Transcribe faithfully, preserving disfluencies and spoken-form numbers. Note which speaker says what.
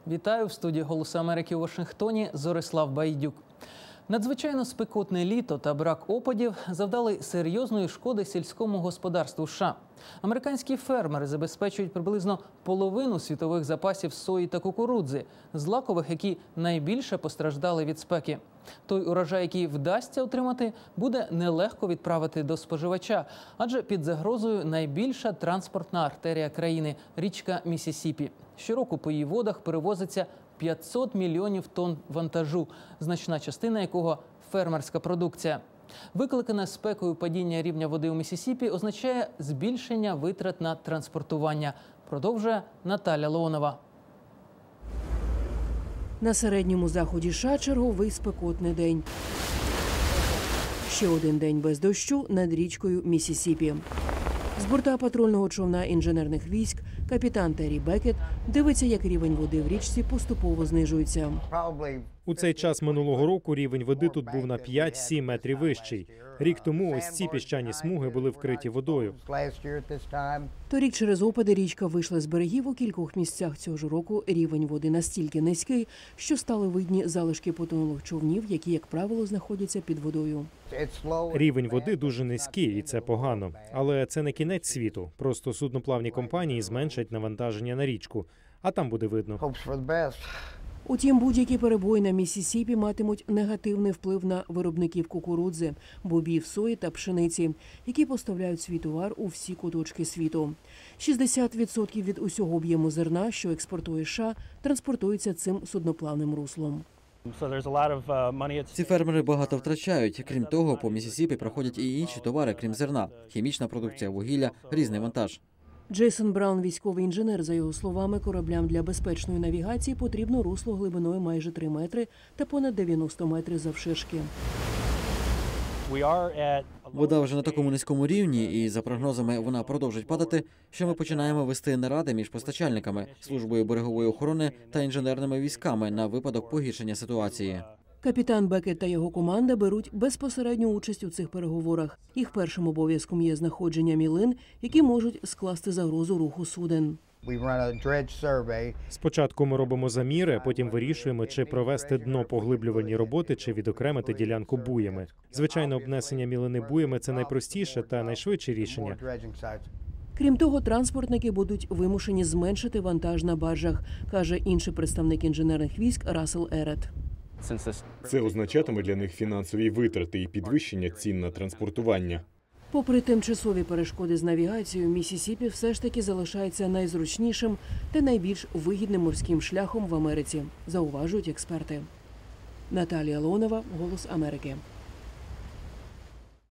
Speaker 1: Вітаю в студії «Голосу Америки» у Вашингтоні. Зорислав Байдюк. Надзвичайно спекотне літо та брак опадів завдали серйозної шкоди сільському господарству США. Американські фермери забезпечують приблизно половину світових запасів сої та кукурудзи, злакових, які найбільше постраждали від спеки. Той урожай, який вдасться отримати, буде нелегко відправити до споживача, адже під загрозою найбільша транспортна артерія країни – річка Міссісіпі. Щороку по її водах перевозиться п'ятсот мільйонів тонн вантажу, значна частина якого – фермерська продукція. Викликане спекою падіння рівня води у Міссісіпі означає збільшення витрат на транспортування. Продовжує Наталя Леонова.
Speaker 2: На середньому заході США черговий спекотний день. Ще один день без дощу над річкою Міссісіпі. З борта патрульного човна інженерних військ капітан Террі Бекет дивиться, як рівень води в річці поступово знижується.
Speaker 3: У цей час минулого року рівень води тут був на п'ять-сім метрів вищий. Рік тому ось ці піщані смуги були вкриті водою.
Speaker 2: Торік через опади річка вийшла з берегів. У кількох місцях цього ж року рівень води настільки низький, що стали видні залишки потонулих човнів, які, як правило, знаходяться під водою.
Speaker 3: Рівень води дуже низький, і це погано. Але це не кінець світу. Просто судноплавні компанії зменшать навантаження на річку, а там буде видно.
Speaker 2: Утім, будь-які перебої на Міссісіпі матимуть негативний вплив на виробників кукурудзи, бобів, сої та пшениці, які поставляють свій товар у всі куточки світу. шістдесят відсотків від усього об'єму зерна, що експортує США, транспортується цим судноплавним руслом.
Speaker 4: Ці фермери багато втрачають. Крім того, по Міссісіпі проходять і інші товари, крім зерна. Хімічна продукція, вугілля, різний вантаж.
Speaker 2: Джейсон Браун, військовий інженер, за його словами, кораблям для безпечної навігації потрібно русло глибиною майже три метри та понад дев'яносто метрів завширшки.
Speaker 4: Вода вже на такому низькому рівні, і за прогнозами вона продовжить падати, що ми починаємо вести наради між постачальниками, службою берегової охорони та інженерними військами на випадок погіршення ситуації.
Speaker 2: Капітан Бекет та його команда беруть безпосередню участь у цих переговорах. Їх першим обов'язком є знаходження мілин, які можуть скласти загрозу руху суден.
Speaker 3: Спочатку ми робимо заміри, потім вирішуємо, чи провести дно-поглиблювальні роботи, чи відокремити ділянку буями. Звичайно, обнесення мілини буями – це найпростіше та найшвидше рішення.
Speaker 2: Крім того, транспортники будуть вимушені зменшити вантаж на баржах, каже інший представник інженерних військ Рассел Ерет.
Speaker 5: Це означатиме для них фінансові витрати і підвищення цін на транспортування.
Speaker 2: Попри тимчасові перешкоди з навігацією, Міссісіпі все ж таки залишається найзручнішим та найбільш вигідним морським шляхом в Америці, зауважують експерти. Наталія Леонова, «Голос Америки».